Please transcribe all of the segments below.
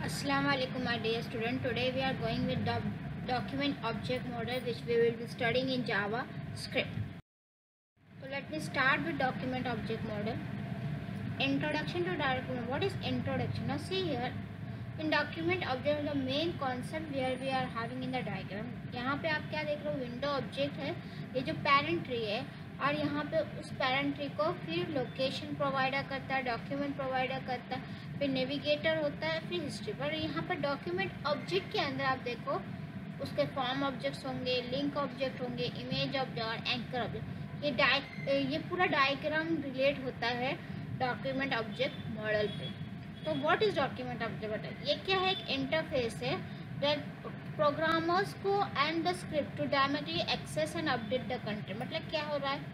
Assalamu alaikum my dear student. Today we are going with the document object model which we will be studying in Java script. So let me start with document object model. Introduction to document. What is introduction? Now see here in document object the main concept where we are having in the diagram. यहाँ पे आप क्या देख रहे हो, window object है, ये जो पेरेंट ट्री है और यहाँ पे उस पेरेंट ट्री को फिर लोकेशन प्रोवाइडर करता है, डॉक्यूमेंट प्रोवाइडर करता है, फिर नेविगेटर होता है, फिर हिस्ट्री। पर यहाँ पर डॉक्यूमेंट ऑब्जेक्ट के अंदर आप देखो उसके फॉर्म ऑब्जेक्ट्स होंगे, लिंक ऑब्जेक्ट होंगे, इमेज ऑब्जेक्ट और एंकर ऑब्जेक्ट। ये पूरा डायग्राम रिलेट होता है डॉक्यूमेंट ऑब्जेक्ट मॉडल पे। तो what is document object model? ये क्या है, एक इंटरफेस है प्रोग्रामर्स को and the script to directly access and update the content. मतलब क्या हो रहा है,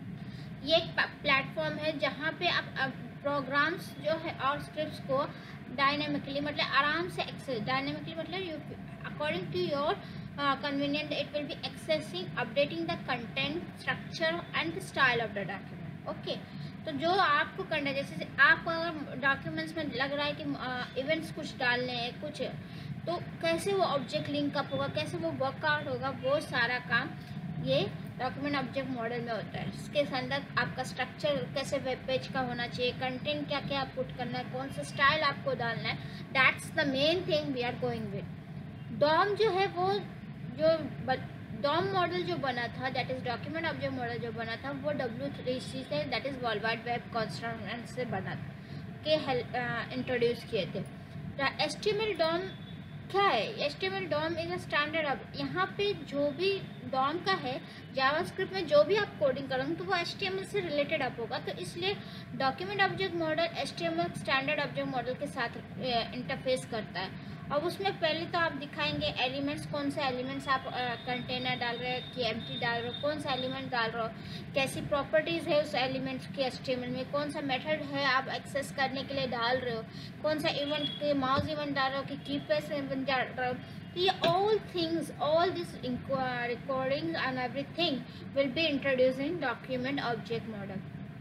ये एक प्लेटफॉर्म है जहाँ पे आप प्रोग्राम्स जो है और स्क्रिप्ट्स को डायनेमिकली मतलब आराम से एक्सेस, डायनेमिकली मतलब according to your convenient it will be accessing updating the content structure and the style of the document. Okay, तो जो आपको करना है, जैसे आपको अगर डॉक्यूमेंट्स में लग रहा है कि इवेंट्स कुछ डालने हैं कुछ, तो कैसे वो ऑब्जेक्ट लिंक अप होगा, कैसे वो वर्कआउट होगा, वो सारा काम ये डॉक्यूमेंट ऑब्जेक्ट मॉडल में होता है। इसके अंदर आपका स्ट्रक्चर कैसे वेब पेज का होना चाहिए, कंटेंट क्या क्या पुट करना है, कौन सा स्टाइल आपको डालना है, that's the main thing we are going with. DOM जो है वो जो डॉम मॉडल जो बना था, that is document object model जो बना था वो W3C से, that is world wide web construction से बना था के इंट्रोड्यूस किए थे। HTML डॉम क्या है? HTML DOM is a standard. अब यहाँ पे जो भी डॉम का है जावास्क्रिप्ट में जो भी आप कोडिंग करोगे तो वो HTML से रिलेटेड अप होगा, तो इसलिए document object model HTML standard object model के साथ इंटरफेस करता है। अब उसमें पहले तो आप दिखाएंगे एलिमेंट्स, कौन से एलिमेंट्स आप कंटेनर डाल रहे हो कि एम्प्टी डाल रहे हो, कौन सा एलिमेंट डाल रहे हो, कैसी प्रॉपर्टीज़ है उस एलिमेंट्स के HTML में, कौन सा मेथड है आप एक्सेस करने के लिए डाल रहे हो, कौन सा इवेंट के माउस इवेंट डाल रहे हो कि कीपैड इवेंट डाल रहे हो। तो ये all things, all this recording and everything will be introduce in document object model.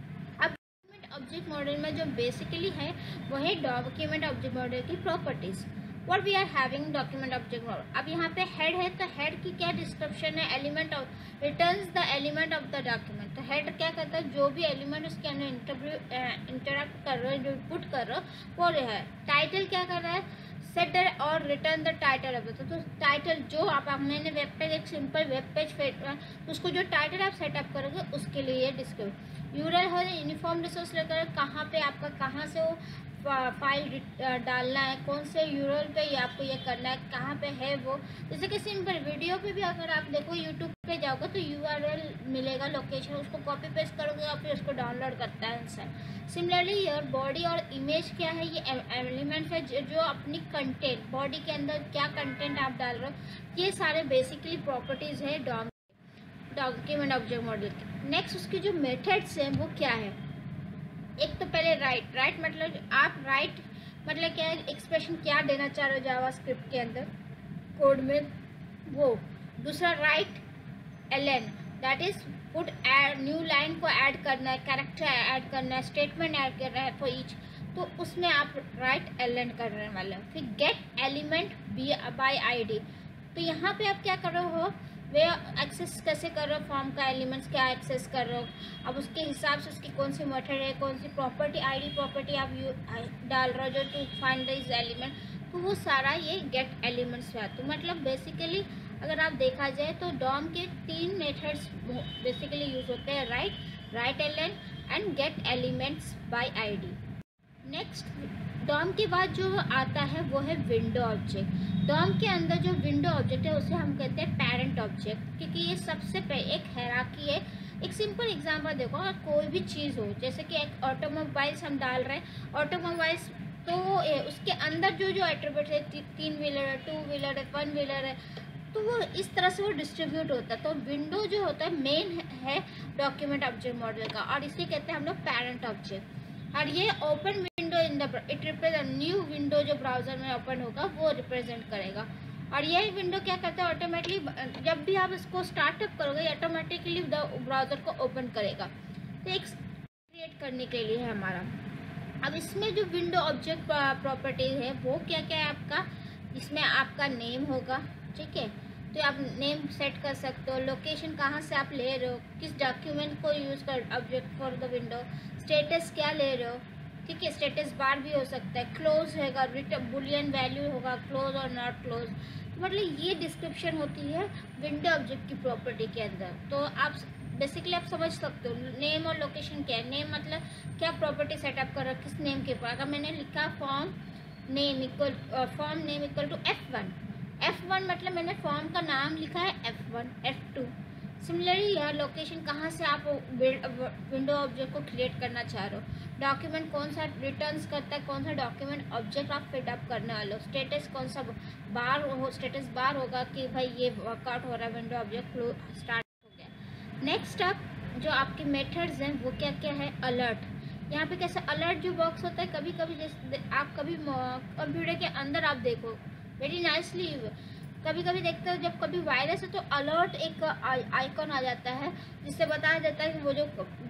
अब डॉक्यूमेंट ऑब्जेक्ट मॉडल में जो बेसिकली है वो है डॉक्यूमेंट ऑब्जेक्ट मॉडल की properties. What we are having document object model। अब यहाँ पे हेड है तो हेड की क्या डिस्क्रिप्शन है, element of returns the element of the document. तो हेड क्या करता है, जो भी एलिमेंट उसके अंदर इंटरेक्ट कर रहे हो, जो पुट कर रहे हो वो है। टाइटल क्या कर रहा है, सेट और return the title of the. तो टाइटल जो मैंने वेब पेज एक सिंपल वेब पेज तो उसको जो टाइटल आप सेटअप करोगे उसके लिए डिस्क्रिप्ट। यूआरएल है यूनिफॉर्म रिसोर्स लेकर कहाँ पे आपका कहाँ से वो फाइल डालना है, कौन से यूआरएल पे ये आपको ये करना है, कहाँ पे है वो। जैसे कि सिंपल वीडियो पे भी अगर आप देखो यूट्यूब पे जाओगे तो यूआरएल मिलेगा, लोकेशन, उसको कॉपी पेस्ट करोगे और फिर उसको डाउनलोड करता है इंसान। सिमिलरली योर बॉडी और इमेज क्या है, ये एलिमेंट्स है जो अपनी कंटेंट, बॉडी के अंदर क्या कंटेंट आप डाल रहे हो, ये सारे बेसिकली प्रॉपर्टीज़ है डॉक्यूमेंट ऑब्जेक्ट मॉडल के। नेक्स्ट उसके जो मेथड्स हैं वो क्या है, एक तो पहले राइट मतलब आप राइट मतलब क्या है, एक्सप्रेशन क्या देना चाह रहे हो जावास्क्रिप्ट के अंदर कोड में वो। दूसरा write LN, that is put new line को ऐड करना है, कैरेक्टर ऐड करना है, स्टेटमेंट ऐड करना है फॉर ईच, तो उसमें आप राइट एलएन करने वाले हो। फिर गेट एलिमेंट बाय आईडी, तो यहाँ पे आप क्या कर रहे हो, वे एक्सेस कैसे कर रहे हो, फॉर्म का एलिमेंट्स क्या एक्सेस कर रहे हो, अब उसके हिसाब से उसकी कौन सी मेथड है, कौन सी प्रॉपर्टी आईडी प्रॉपर्टी आप डाल रहे हो जो टू फाइंड दिस एलिमेंट, तो वो सारा ये गेट एलिमेंट्स में आता है। मतलब बेसिकली अगर आप देखा जाए तो डॉम के 3 मेथड्स बेसिकली यूज होते हैं, write LN and get elements by ID. Next DOM के बाद जो आता है वो है विंडो ऑब्जेक्ट। डॉम के अंदर जो विंडो ऑब्जेक्ट है उसे हम कहते हैं पेरेंट ऑब्जेक्ट, क्योंकि ये सबसे एक हायरार्की है। एक सिंपल एग्जांपल देखो, अगर कोई भी चीज़ हो, जैसे कि एक ऑटोमोबाइल्स हम डाल रहे हैं, ऑटोमोबाइल्स तो उसके अंदर जो जो एट्रीब्यूट है, 3 व्हीलर है, 2 व्हीलर है, 1 व्हीलर है, तो वो इस तरह से वो डिस्ट्रीब्यूट होता है। तो विंडो जो होता है मेन है डॉक्यूमेंट ऑब्जेक्ट मॉडल का, और इसे कहते हैं हम लोग पेरेंट ऑब्जेक्ट। और ये open window in the it represent new window जो ब्राउजर में ओपन होगा वो रिप्रेजेंट करेगा। और ये विंडो क्या करता है, ऑटोमेटिकली जब भी आप इसको स्टार्टअप करोगे ऑटोमेटिकली ब्राउजर को ओपन करेगा। तो एक क्रिएट करने के लिए है हमारा। अब इसमें जो विंडो ऑब्जेक्ट प्रॉपर्टीज है वो क्या क्या है आपका, इसमें आपका नेम होगा, ठीक है, तो आप नेम सेट कर सकते हो, लोकेशन कहाँ से आप ले रहे हो, किस डॉक्यूमेंट को यूज़ कर object for the window, status क्या ले रहे हो, ठीक है, स्टेटस बार भी हो सकता है, क्लोज होगा, रिटर्न बुलियन वैल्यू होगा, क्लोज और नॉट क्लोज, तो मतलब ये डिस्क्रिप्शन होती है विंडो ऑब्जेक्ट की प्रॉपर्टी के अंदर। तो आप बेसिकली आप समझ सकते हो नेम और लोकेशन क्या है। नेम मतलब क्या प्रॉपर्टी सेटअप कर रहा है, किस नेम के ऊपर, अगर मैंने लिखा form name equal to F1 मतलब मैंने फॉर्म का नाम लिखा है F1 F2। सिमिलरली यह लोकेशन कहाँ से आप विंडो ऑब्जेक्ट को क्रिएट करना चाह रहे हो, डॉक्यूमेंट कौन सा रिटर्न्स करता है, कौन सा डॉक्यूमेंट ऑब्जेक्ट आप फिटअप करने वाले हो, स्टेटस कौन सा बार हो, स्टेटस बार होगा कि भाई ये वर्कआउट हो रहा है, विंडो ऑब्जेक्ट स्टार्ट हो गया। नेक्स्ट अप जो आपके मेथड्स हैं वो क्या क्या है, अलर्ट। यहाँ पे कैसे अलर्ट जो बॉक्स होता है, कभी कभी जैसे आप कभी कंप्यूटर के अंदर आप देखो वेरी नाइसली, कभी कभी देखते हो जब कभी वायरस है तो अलर्ट एक आइकॉन आ जाता है जिससे बताया जाता है कि वो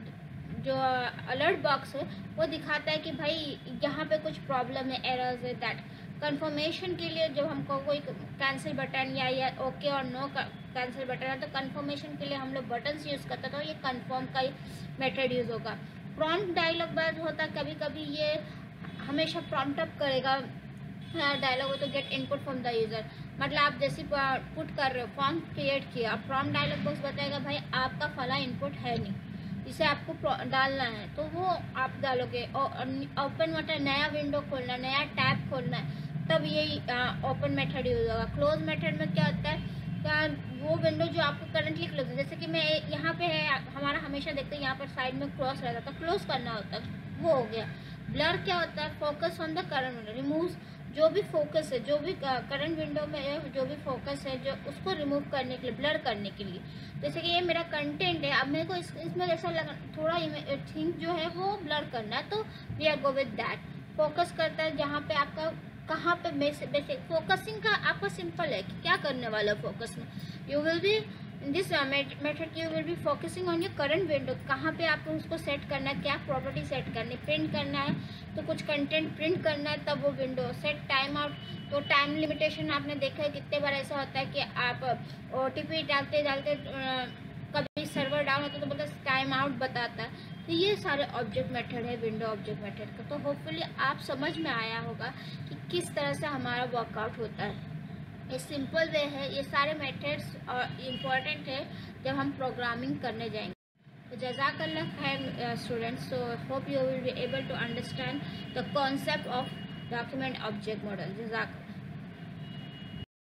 जो अलर्ट बॉक्स है वो दिखाता है कि भाई यहाँ पे कुछ प्रॉब्लम है, एरर्स है, दैट कंफर्मेशन के लिए जब हमको कोई कैंसिल बटन या ओके और नो कैंसिल बटन है तो कंफर्मेशन के लिए हम लोग बटन्स यूज़ करते हैं, तो ये कंफर्म का ही मेथड यूज़ होगा। प्रॉम्प्ट डायलॉग बॉक्स होता है, कभी कभी ये हमेशा प्रॉम्प्ट अप करेगा डायलॉग हो तो get input from the user, मतलब आप जैसे पुट कर रहे हो फॉर्म क्रिएट किया, अब प्रॉम्प्ट डायलॉग बॉक्स बताएगा भाई आपका फला इनपुट है नहीं, इसे आपको डालना है, तो वो आप डालोगे। ओपन मतलब नया विंडो खोलना है, नया टैब खोलना है, तब यही ओपन मेथड यूज होगा। क्लोज मेथड में क्या होता है, वो विंडो जो आपको करंटली क्लोज है, जैसे कि मैं यहाँ पे है हमारा हमेशा देखते हैं यहाँ पर साइड में क्रॉस रहता था, क्लोज करना होता है, वो हो गया। ब्लर क्या होता है, focus on the current window, remove जो भी फोकस है, जो भी करंट विंडो में जो भी फोकस है जो उसको रिमूव करने के लिए, ब्लर करने के लिए। जैसे कि ये मेरा कंटेंट है, अब मेरे को इसमें जैसा लगा थोड़ा थिंग जो है वो ब्लर करना है, तो we are go with that. Focus करता है जहाँ पे आपका कहाँ पे बेसिक फोकसिंग का आपका सिंपल है कि क्या करने वाला फोकस में, you will be in this method you will be focusing on your current window, कहाँ पे आपको उसको सेट करना है, क्या प्रॉपर्टी सेट करनी, प्रिंट करना है तो कुछ कंटेंट प्रिंट करना है, तब वो विंडो सेट टाइम आउट, तो टाइम लिमिटेशन आपने देखा है कितने बार ऐसा होता है कि आप OTP डालते कभी सर्वर डाउन होता है तो बोलता है टाइम आउट बताता है। तो ये सारे ऑब्जेक्ट मेथड है विंडो ऑब्जेक्ट मेथड का। तो होपफुली आप समझ में आया होगा कि किस तरह से हमारा वर्कआउट होता है। ये सिंपल वे है, ये सारे मेथड्स इम्पॉर्टेंट है जब हम प्रोग्रामिंग करने जाएंगे। तो जज़ाकल्लाह खैर students, so hope you will be able to understand the concept of document object model. जज़ाकल्लाह।